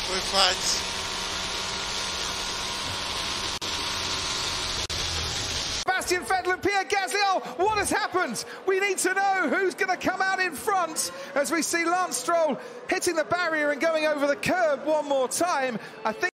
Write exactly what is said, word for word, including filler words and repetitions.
We fight. Sebastian Vettel and Pierre Gasly, what has happened? We need to know who's going to come out in front as we see Lance Stroll hitting the barrier and going over the curb one more time. I think